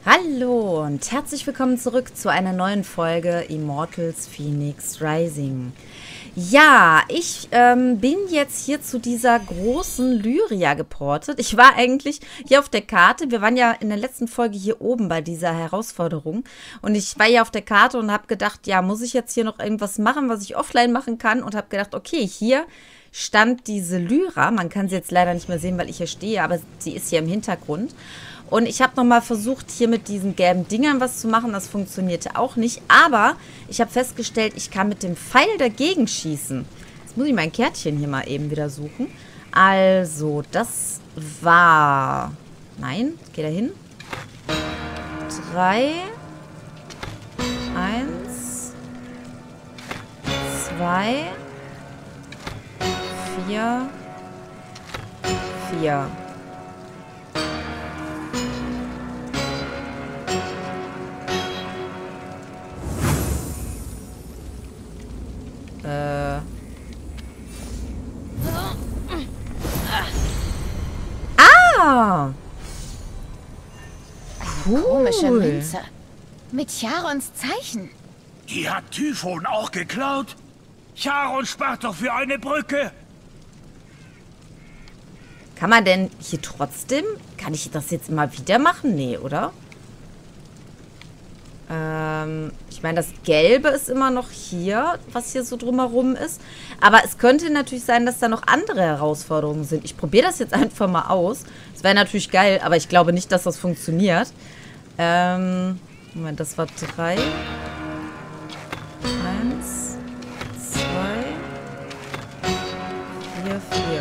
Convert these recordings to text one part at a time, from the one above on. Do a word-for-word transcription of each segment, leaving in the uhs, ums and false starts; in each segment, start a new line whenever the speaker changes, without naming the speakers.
Hallo und herzlich willkommen zurück zu einer neuen Folge Immortals Fenyx Rising. Ja, ich ähm, bin jetzt hier zu dieser großen Lyria geportet. Ich war eigentlich hier auf der Karte. Wir waren ja in der letzten Folge hier oben bei dieser Herausforderung. Und ich war hier auf der Karte und habe gedacht, ja, muss ich jetzt hier noch irgendwas machen, was ich offline machen kann? Und habe gedacht, okay, hier stand diese Lyra. Man kann sie jetzt leider nicht mehr sehen, weil ich hier stehe, aber sie ist hier im Hintergrund. Und ich habe nochmal versucht, hier mit diesen gelben Dingern was zu machen. Das funktionierte auch nicht. Aber ich habe festgestellt, ich kann mit dem Pfeil dagegen schießen. Jetzt muss ich mein Kärtchen hier mal eben wieder suchen. Also, das war... Nein, geh da hin. Drei. Eins. Zwei. Vier. Vier. Äh. Ah! Cool.
Komische Münze. Mit Charons Zeichen.
Die hat Typhon auch geklaut? Charon spart doch für eine Brücke.
Kann man denn hier trotzdem... Kann ich das jetzt immer wieder machen? Nee, oder? Ähm, ich meine, das Gelbe ist immer noch hier, was hier so drumherum ist. Aber es könnte natürlich sein, dass da noch andere Herausforderungen sind. Ich probiere das jetzt einfach mal aus. Das wäre natürlich geil, aber ich glaube nicht, dass das funktioniert. Ähm, Moment, das war drei. Eins, zwei, vier, vier.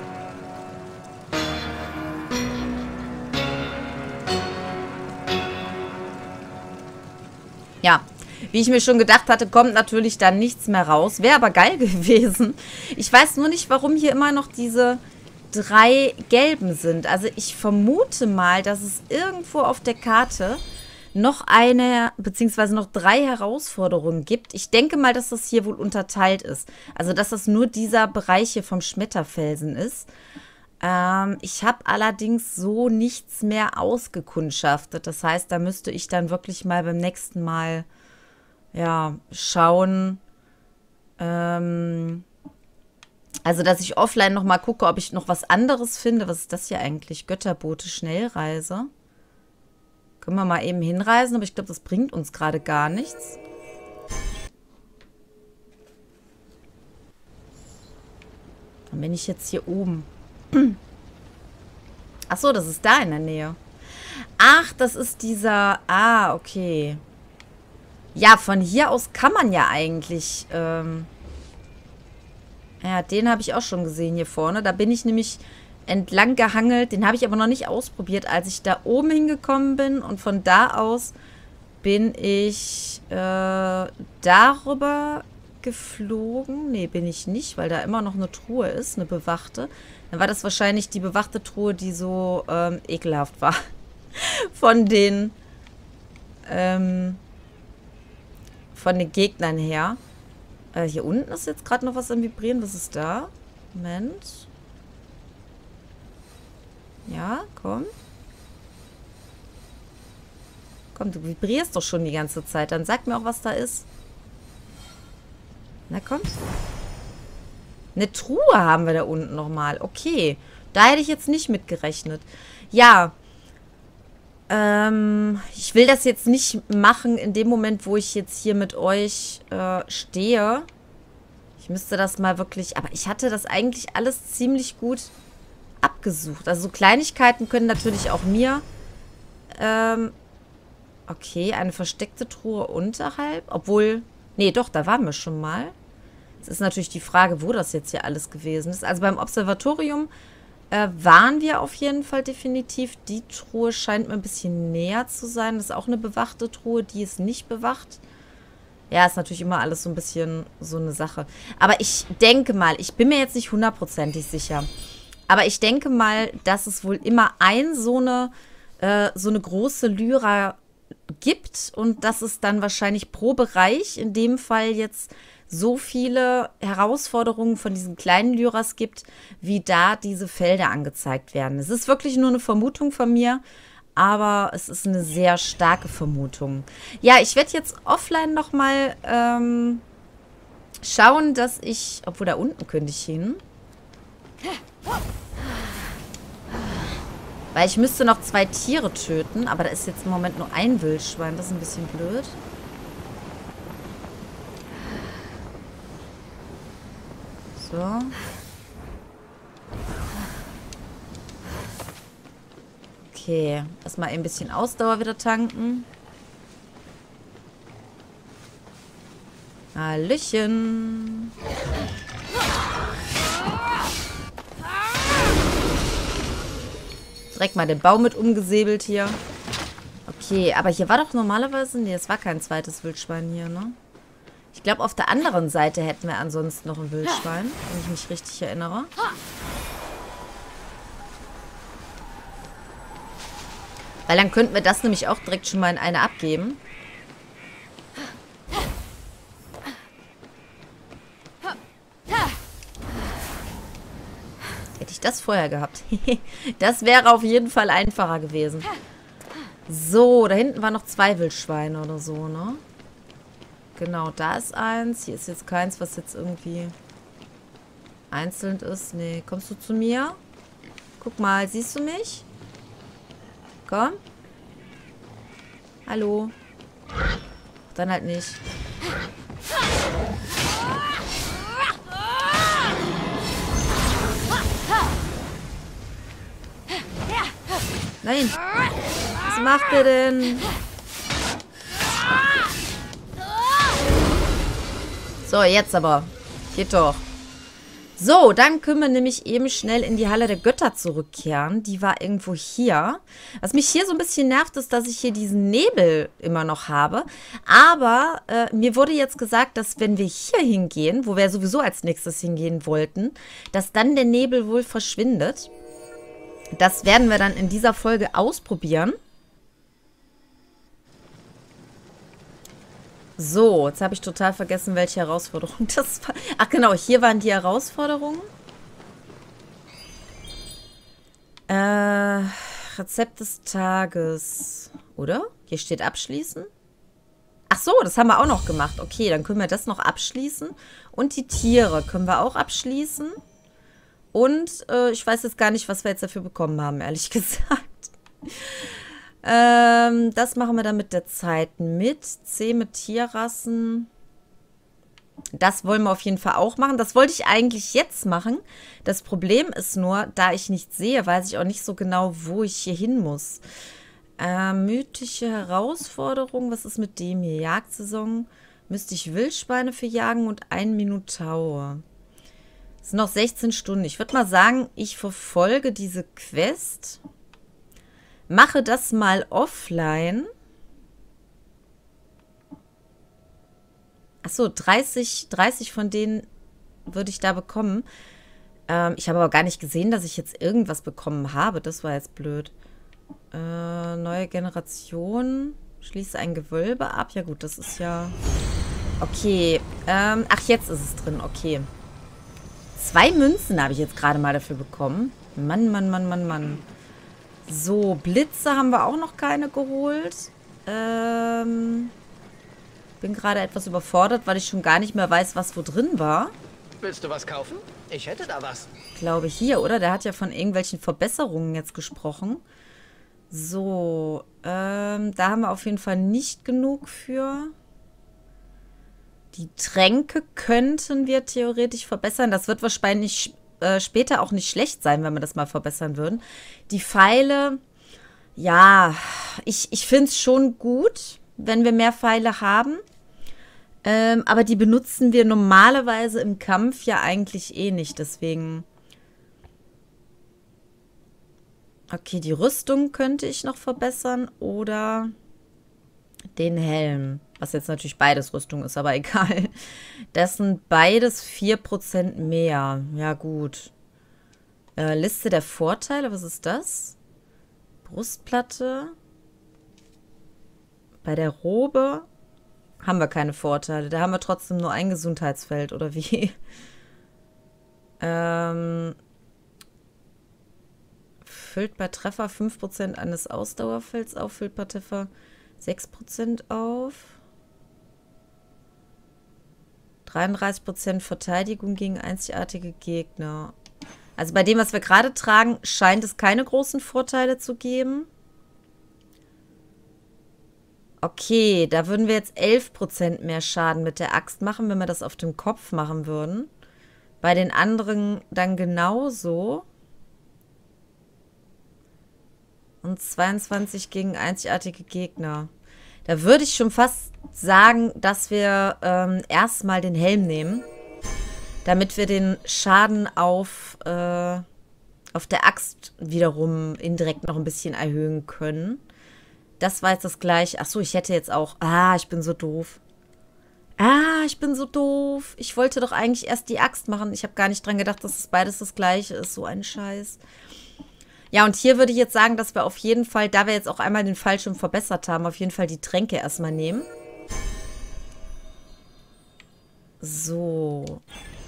Ja, wie ich mir schon gedacht hatte, kommt natürlich dann nichts mehr raus. Wäre aber geil gewesen. Ich weiß nur nicht, warum hier immer noch diese drei gelben sind. Also ich vermute mal, dass es irgendwo auf der Karte noch eine, beziehungsweise noch drei Herausforderungen gibt. Ich denke mal, dass das hier wohl unterteilt ist. Also dass das nur dieser Bereich hier vom Schmetterfelsen ist. Ähm, ich habe allerdings so nichts mehr ausgekundschaftet. Das heißt, da müsste ich dann wirklich mal beim nächsten Mal ja, schauen. Ähm, also, dass ich offline noch mal gucke, ob ich noch was anderes finde. Was ist das hier eigentlich? Götterbote Schnellreise. Können wir mal eben hinreisen, aber ich glaube, das bringt uns gerade gar nichts. Dann bin ich jetzt hier oben. Ach so, das ist da in der Nähe. Ach, das ist dieser... Ah, okay. Ja, von hier aus kann man ja eigentlich... Ähm ja, den habe ich auch schon gesehen hier vorne. Da bin ich nämlich entlang gehangelt. Den habe ich aber noch nicht ausprobiert, als ich da oben hingekommen bin. Und von da aus bin ich äh, darüber geflogen. Nee, bin ich nicht, weil da immer noch eine Truhe ist, eine bewachte. Dann war das wahrscheinlich die bewachte Truhe, die so ähm, ekelhaft war. Von den ähm, von den Gegnern her. Äh, hier unten ist jetzt gerade noch was am Vibrieren. Was ist da? Moment. Ja, komm. Komm, du vibrierst doch schon die ganze Zeit. Dann sag mir auch, was da ist. Na komm. Eine Truhe haben wir da unten nochmal. Okay. Da hätte ich jetzt nicht mit gerechnet. Ja. Ähm, ich will das jetzt nicht machen in dem Moment, wo ich jetzt hier mit euch äh, stehe. Ich müsste das mal wirklich... Aber ich hatte das eigentlich alles ziemlich gut abgesucht. Also so Kleinigkeiten können natürlich auch mir... Ähm, okay, eine versteckte Truhe unterhalb. Obwohl... Nee, doch, da waren wir schon mal. Es ist natürlich die Frage, wo das jetzt hier alles gewesen ist. Also beim Observatorium äh, waren wir auf jeden Fall definitiv. Die Truhe scheint mir ein bisschen näher zu sein. Das ist auch eine bewachte Truhe, die ist nicht bewacht. Ja, ist natürlich immer alles so ein bisschen so eine Sache. Aber ich denke mal, ich bin mir jetzt nicht hundertprozentig sicher. Aber ich denke mal, dass es wohl immer ein so eine, äh, so eine große Lyra gibt. Und dass es dann wahrscheinlich pro Bereich, in dem Fall jetzt so viele Herausforderungen von diesen kleinen Lyras gibt, wie da diese Felder angezeigt werden. Es ist wirklich nur eine Vermutung von mir, Aber es ist eine sehr starke Vermutung. Ja, ich werde jetzt offline nochmal ähm, schauen, dass ich... Obwohl, da unten könnte ich hin. Weil ich müsste noch zwei Tiere töten. Aber da ist jetzt im Moment nur ein Wildschwein. Das ist ein bisschen blöd. So. Okay. Erstmal ein bisschen Ausdauer wieder tanken. Hallöchen. Direkt mal den Baum mit umgesäbelt hier. Okay, aber hier war doch normalerweise... Nee, es war kein zweites Wildschwein hier, ne? Ich glaube, auf der anderen Seite hätten wir ansonsten noch ein Wildschwein, wenn ich mich richtig erinnere. Weil dann könnten wir das nämlich auch direkt schon mal in eine abgeben. Hätte ich das vorher gehabt. Das wäre auf jeden Fall einfacher gewesen. So, da hinten waren noch zwei Wildschweine oder so, ne? Genau, da ist eins. Hier ist jetzt keins, was jetzt irgendwie einzeln ist. Nee, kommst du zu mir? Guck mal, siehst du mich? Komm. Hallo. Dann halt nicht. Nein. Was macht er denn? So, jetzt aber. Geht doch. So, dann können wir nämlich eben schnell in die Halle der Götter zurückkehren. Die war irgendwo hier. Was mich hier so ein bisschen nervt, ist, dass ich hier diesen Nebel immer noch habe. Aber äh, mir wurde jetzt gesagt, dass wenn wir hier hingehen, wo wir sowieso als nächstes hingehen wollten, dass dann der Nebel wohl verschwindet. Das werden wir dann in dieser Folge ausprobieren. So, jetzt habe ich total vergessen, welche Herausforderung das war. Ach genau, hier waren die Herausforderungen. Äh, Rezept des Tages. Oder? Hier steht abschließen. Ach so, das haben wir auch noch gemacht. Okay, dann können wir das noch abschließen. Und die Tiere können wir auch abschließen. Und äh, ich weiß jetzt gar nicht, was wir jetzt dafür bekommen haben, ehrlich gesagt. Ähm, das machen wir dann mit der Zeit mit. C mit Tierrassen. Das wollen wir auf jeden Fall auch machen. Das wollte ich eigentlich jetzt machen. Das Problem ist nur, da ich nicht sehe, weiß ich auch nicht so genau, wo ich hier hin muss. Äh, mythische Herausforderung. Was ist mit dem hier? Jagdsaison. Müsste ich Wildschweine für jagen und ein Minotaur. Es sind noch sechzehn Stunden. Ich würde mal sagen, ich verfolge diese Quest. Mache das mal offline. Achso, dreißig, dreißig von denen würde ich da bekommen. Ähm, ich habe aber gar nicht gesehen, dass ich jetzt irgendwas bekommen habe. Das war jetzt blöd. Äh, neue Generation. Schließe ein Gewölbe ab. Ja gut, das ist ja... Okay. Ähm, ach, jetzt ist es drin. Okay. Zwei Münzen habe ich jetzt gerade mal dafür bekommen. Mann, Mann, Mann, Mann, Mann. So, Blitze haben wir auch noch keine geholt. Ähm, bin gerade etwas überfordert, weil ich schon gar nicht mehr weiß, was wo drin war.
Willst du was kaufen? Ich hätte da was.
Glaube hier, oder? Der hat ja von irgendwelchen Verbesserungen jetzt gesprochen. So, ähm, da haben wir auf jeden Fall nicht genug für. Die Tränke könnten wir theoretisch verbessern. Das wird wahrscheinlich äh, später auch nicht schlecht sein, wenn wir das mal verbessern würden. Die Pfeile, ja, ich, ich finde es schon gut, wenn wir mehr Pfeile haben. Ähm, aber die benutzen wir normalerweise im Kampf ja eigentlich eh nicht. Deswegen... Okay, die Rüstung könnte ich noch verbessern oder den Helm. Was jetzt natürlich beides Rüstung ist, aber egal. Das sind beides vier Prozent mehr. Ja, gut. Äh, Liste der Vorteile, was ist das? Brustplatte. Bei der Robe haben wir keine Vorteile. Da haben wir trotzdem nur ein Gesundheitsfeld, oder wie? ähm... Füllt bei Treffer fünf Prozent eines Ausdauerfelds auf. Füllt bei Treffer sechs Prozent auf. dreiunddreißig Prozent Verteidigung gegen einzigartige Gegner. Also bei dem, was wir gerade tragen, scheint es keine großen Vorteile zu geben. Okay, da würden wir jetzt elf Prozent mehr Schaden mit der Axt machen, wenn wir das auf dem Kopf machen würden. Bei den anderen dann genauso. Und zweiundzwanzig gegen einzigartige Gegner. Da würde ich schon fast sagen, dass wir ähm, erstmal den Helm nehmen. Damit wir den Schaden auf, äh, auf der Axt wiederum indirekt noch ein bisschen erhöhen können. Das war jetzt das gleiche. Achso, ich hätte jetzt auch... Ah, ich bin so doof. Ah, ich bin so doof. Ich wollte doch eigentlich erst die Axt machen. Ich habe gar nicht dran gedacht, dass es beides das gleiche ist. So ein Scheiß. Ja, und hier würde ich jetzt sagen, dass wir auf jeden Fall, da wir jetzt auch einmal den Fallschirm verbessert haben, auf jeden Fall die Tränke erstmal nehmen. So.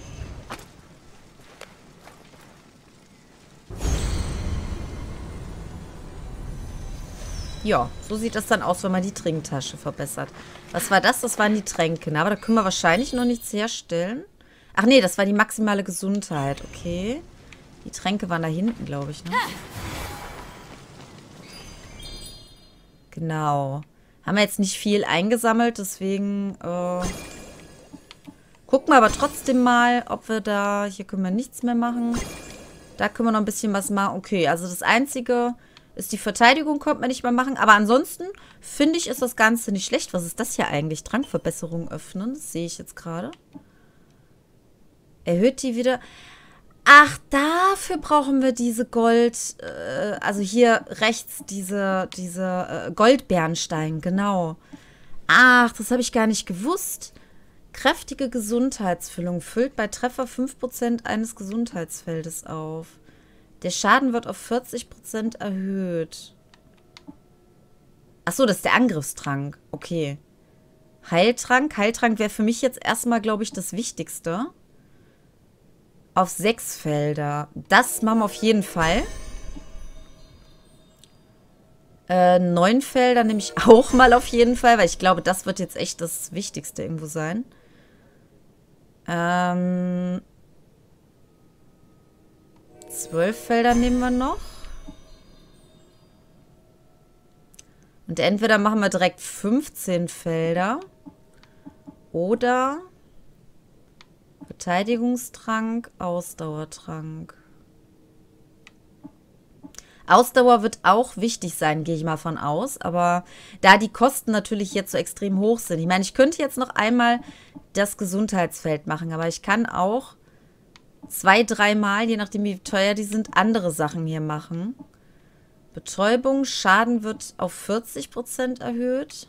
Ja, so sieht das dann aus, wenn man die Trinktasche verbessert. Was war das? Das waren die Tränke. Aber da können wir wahrscheinlich noch nichts herstellen. Ach nee, das war die maximale Gesundheit. Okay. Die Tränke waren da hinten, glaube ich, ne? Genau. Haben wir jetzt nicht viel eingesammelt, deswegen äh, gucken wir aber trotzdem mal, ob wir da... Hier können wir nichts mehr machen. Da können wir noch ein bisschen was machen. Okay, also das Einzige ist die Verteidigung, konnte man nicht mehr machen. Aber ansonsten finde ich, ist das Ganze nicht schlecht. Was ist das hier eigentlich? Trankverbesserung öffnen. Das sehe ich jetzt gerade. Erhöht die wieder... Ach, dafür brauchen wir diese Gold, äh, also hier rechts diese, diese äh, Goldbernstein, genau. Ach, das habe ich gar nicht gewusst. Kräftige Gesundheitsfüllung füllt bei Treffer fünf Prozent eines Gesundheitsfeldes auf. Der Schaden wird auf vierzig Prozent erhöht. Ach so, das ist der Angriffstrank. Okay. Heiltrank. Heiltrank wäre für mich jetzt erstmal, glaube ich, das Wichtigste. Auf sechs Felder. Das machen wir auf jeden Fall. Äh, neun Felder nehme ich auch mal auf jeden Fall, weil ich glaube, das wird jetzt echt das Wichtigste irgendwo sein. Ähm, zwölf Felder nehmen wir noch. Und entweder machen wir direkt fünfzehn Felder oder Verteidigungstrank, Ausdauertrank. Ausdauer wird auch wichtig sein, gehe ich mal von aus. Aber da die Kosten natürlich jetzt so extrem hoch sind. Ich meine, ich könnte jetzt noch einmal das Gesundheitsfeld machen. Aber ich kann auch zwei, dreimal, je nachdem wie teuer die sind, andere Sachen hier machen. Betäubung, Schaden wird auf vierzig Prozent erhöht.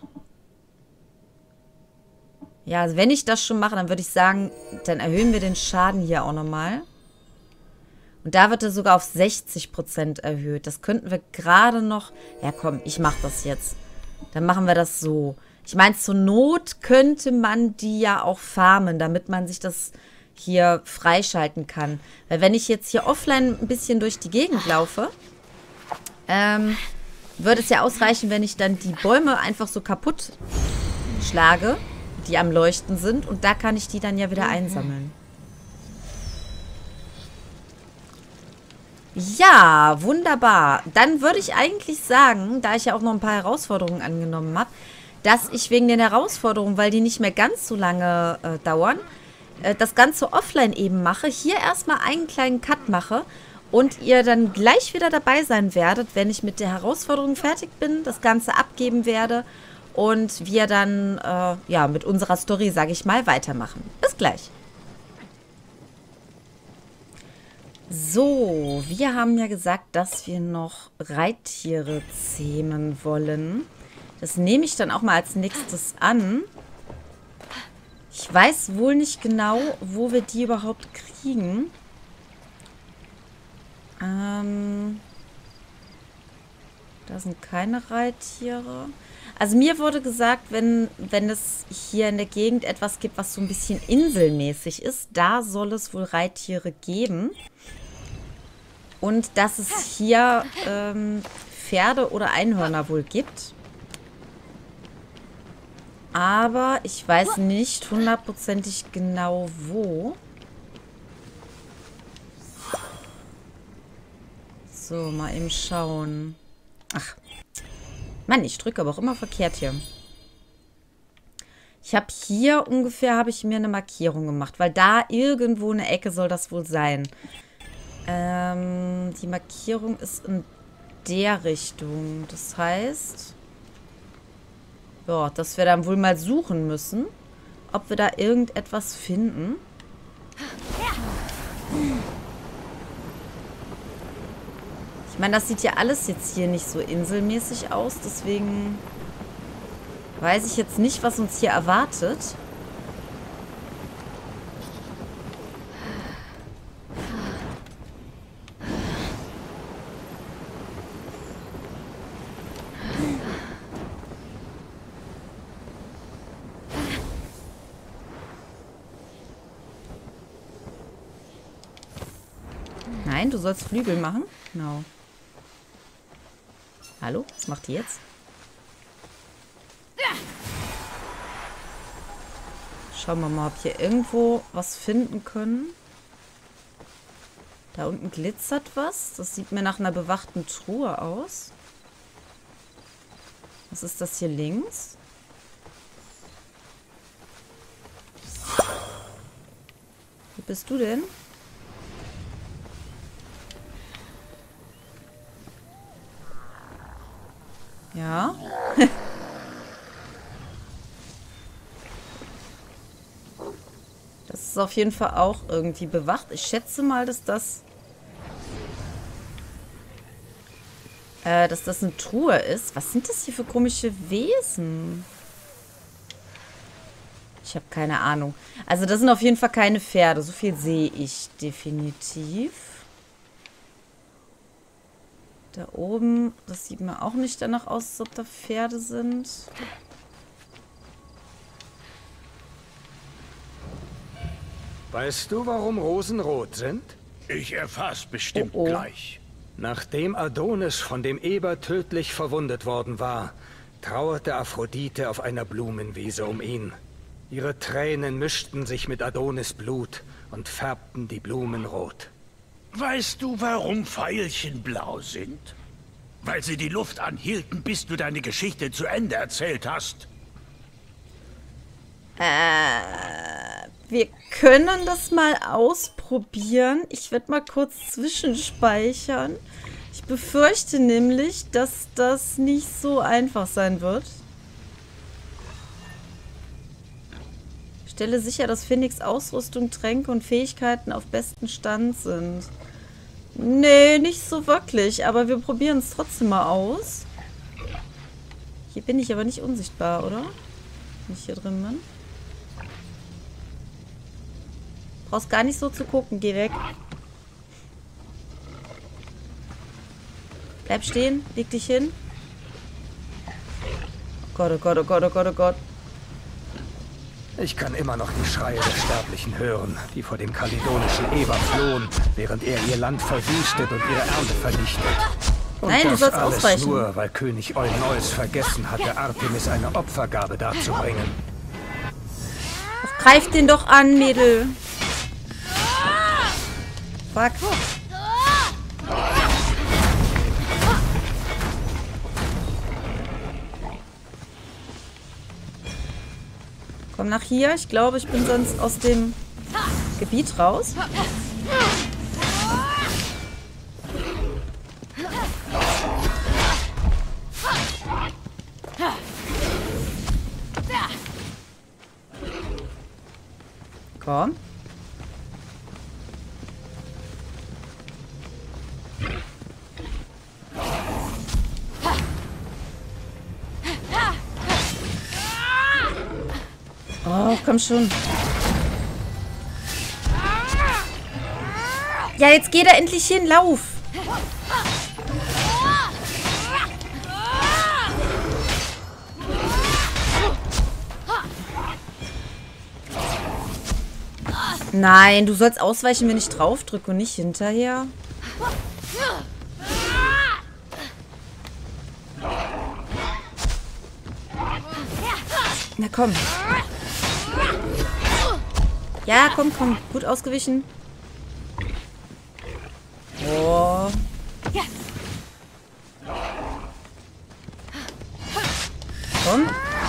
Ja, also wenn ich das schon mache, dann würde ich sagen, dann erhöhen wir den Schaden hier auch nochmal. Und da wird er sogar auf sechzig Prozent erhöht. Das könnten wir gerade noch... Ja, komm, ich mache das jetzt. Dann machen wir das so. Ich meine, zur Not könnte man die ja auch farmen, damit man sich das hier freischalten kann. Weil wenn ich jetzt hier offline ein bisschen durch die Gegend laufe, ähm, würde es ja ausreichen, wenn ich dann die Bäume einfach so kaputt schlage, die am Leuchten sind. Und da kann ich die dann ja wieder einsammeln. Ja, wunderbar. Dann würde ich eigentlich sagen, da ich ja auch noch ein paar Herausforderungen angenommen habe, dass ich wegen den Herausforderungen, weil die nicht mehr ganz so lange äh, dauern, äh, das Ganze offline eben mache, hier erstmal einen kleinen Cut mache und ihr dann gleich wieder dabei sein werdet, wenn ich mit der Herausforderung fertig bin, das Ganze abgeben werde und wir dann äh, ja mit unserer Story, sage ich mal, weitermachen. Bis gleich. So, wir haben ja gesagt, dass wir noch Reittiere zähmen wollen. Das nehme ich dann auch mal als nächstes an. Ich weiß wohl nicht genau, wo wir die überhaupt kriegen. Ähm, da sind keine Reittiere. Also mir wurde gesagt, wenn, wenn es hier in der Gegend etwas gibt, was so ein bisschen inselmäßig ist, da soll es wohl Reittiere geben. Und dass es hier ähm, Pferde oder Einhörner wohl gibt. Aber ich weiß nicht hundertprozentig genau wo. So, mal eben schauen. Ach, Mann, ich drücke aber auch immer verkehrt hier. Ich habe hier ungefähr, habe ich mir eine Markierung gemacht, weil da irgendwo eine Ecke soll das wohl sein. Ähm, die Markierung ist in der Richtung. Das heißt, ja, dass wir dann wohl mal suchen müssen, ob wir da irgendetwas finden. Ich meine, das sieht ja alles jetzt hier nicht so inselmäßig aus, deswegen weiß ich jetzt nicht, was uns hier erwartet. Nein, du sollst Flügel machen. Genau. Hallo? Was macht die jetzt? Schauen wir mal, ob wir hier irgendwo was finden können. Da unten glitzert was. Das sieht mir nach einer bewachten Truhe aus. Was ist das hier links? Wo bist du denn? Ja. Das ist auf jeden Fall auch irgendwie bewacht. Ich schätze mal, dass das äh, dass das eine Truhe ist. Was sind das hier für komische Wesen? Ich habe keine Ahnung. Also das sind auf jeden Fall keine Pferde. So viel sehe ich definitiv. Da oben, das sieht mir auch nicht danach aus, als ob da Pferde sind.
Weißt du, warum Rosen rot sind?
Ich erfahr's bestimmt
Oh, oh.
gleich.
Nachdem Adonis von dem Eber tödlich verwundet worden war, trauerte Aphrodite auf einer Blumenwiese um ihn. Ihre Tränen mischten sich mit Adonis Blut und färbten die Blumen rot.
Weißt du, warum Veilchen blau sind? Weil sie die Luft anhielten, bis du deine Geschichte zu Ende erzählt hast.
Äh, wir können das mal ausprobieren. Ich werde mal kurz zwischenspeichern. Ich befürchte nämlich, dass das nicht so einfach sein wird. Stelle sicher, dass Phoenix Ausrüstung, Tränke und Fähigkeiten auf besten Stand sind. Nee, nicht so wirklich, aber wir probieren es trotzdem mal aus. Hier bin ich aber nicht unsichtbar, oder? Wenn ich hier drin bin. Brauchst gar nicht so zu gucken, geh weg. Bleib stehen, leg dich hin. Oh Gott, oh Gott, oh Gott, oh Gott, oh Gott.
Ich kann immer noch die Schreie der Sterblichen hören, die vor dem kaledonischen Eber flohen, während er ihr Land verwüstet und ihre Ernte vernichtet. Und
Nein, du
das
sollst
alles
ausweichen.
nur, weil König Euneus vergessen hatte, Artemis eine Opfergabe darzubringen.
Greif den doch an, Mädel. Fuck. Komm nach hier. Ich glaube, ich bin sonst aus dem Gebiet raus. Komm. Oh, komm schon. Ja, jetzt geh da endlich hin, lauf. Nein, du sollst ausweichen, wenn ich drauf drücke und nicht hinterher. Na komm. Ja, komm, komm. Gut ausgewichen. Oh. Komm.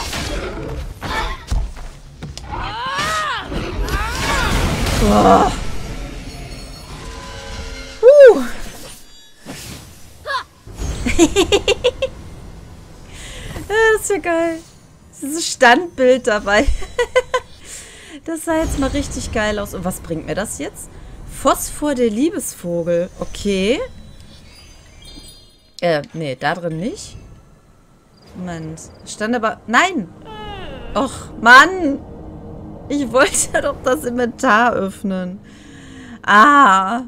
Oh. Uh. Das ist ja geil. Dieses Standbild dabei. Das sah jetzt mal richtig geil aus. Und was bringt mir das jetzt? Phosphor der Liebesvogel. Okay. Äh, nee, da drin nicht. Moment. Stand aber... Nein! Och, Mann! Ich wollte doch das Inventar öffnen. Ah.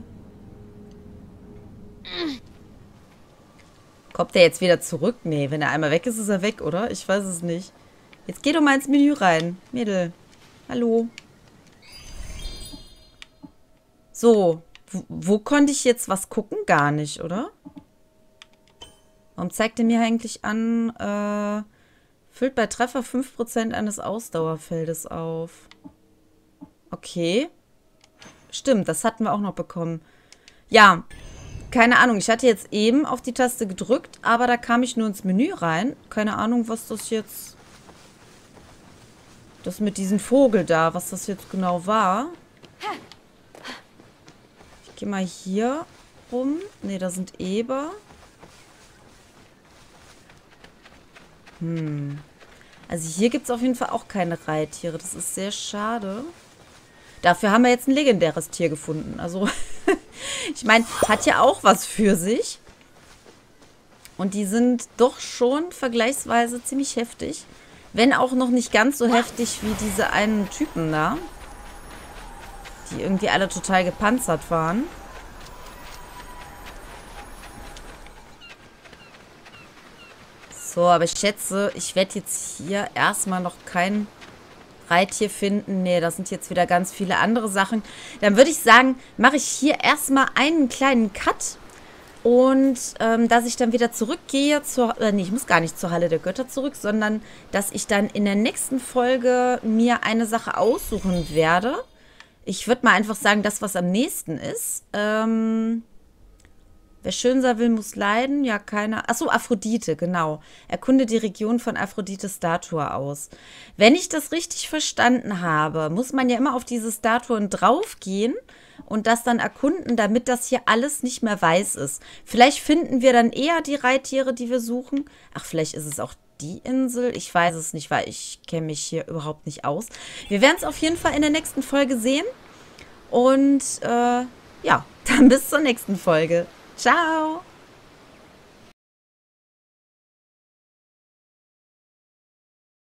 Kommt der jetzt wieder zurück? Nee, wenn er einmal weg ist, ist er weg, oder? Ich weiß es nicht. Jetzt geh doch mal ins Menü rein. Mädel. Hallo. So. Wo, wo konnte ich jetzt was gucken? Gar nicht, oder? Warum zeigt er mir eigentlich an, äh, füllt bei Treffer fünf Prozent eines Ausdauerfeldes auf. Okay. Stimmt, das hatten wir auch noch bekommen. Ja, keine Ahnung. Ich hatte jetzt eben auf die Taste gedrückt, aber da kam ich nur ins Menü rein. Keine Ahnung, was das jetzt... Das mit diesem Vogel da, was das jetzt genau war. Ich gehe mal hier rum. Ne, da sind Eber. Hm. Also hier gibt es auf jeden Fall auch keine Reittiere. Das ist sehr schade. Dafür haben wir jetzt ein legendäres Tier gefunden. Also, ich meine, hat ja auch was für sich. Und die sind doch schon vergleichsweise ziemlich heftig. Wenn auch noch nicht ganz so heftig wie diese einen Typen da. Die irgendwie alle total gepanzert waren. So, aber ich schätze, ich werde jetzt hier erstmal noch kein Reittier finden. Nee, das sind jetzt wieder ganz viele andere Sachen. Dann würde ich sagen, mache ich hier erstmal einen kleinen Cut. Und ähm, dass ich dann wieder zurückgehe zur... Äh, nee, ich muss gar nicht zur Halle der Götter zurück, sondern dass ich dann in der nächsten Folge mir eine Sache aussuchen werde. Ich würde mal einfach sagen, das, was am nächsten ist. Ähm... Wer schön sein will, muss leiden. Ja, keiner. Achso, Aphrodite, genau. Erkunde die Region von Aphrodites Statue aus. Wenn ich das richtig verstanden habe, muss man ja immer auf diese Statuen draufgehen und das dann erkunden, damit das hier alles nicht mehr weiß ist. Vielleicht finden wir dann eher die Reittiere, die wir suchen. Ach, vielleicht ist es auch die Insel. Ich weiß es nicht, weil ich kenne mich hier überhaupt nicht aus. Wir werden es auf jeden Fall in der nächsten Folge sehen. Und äh, ja, dann bis zur nächsten Folge. Ciao!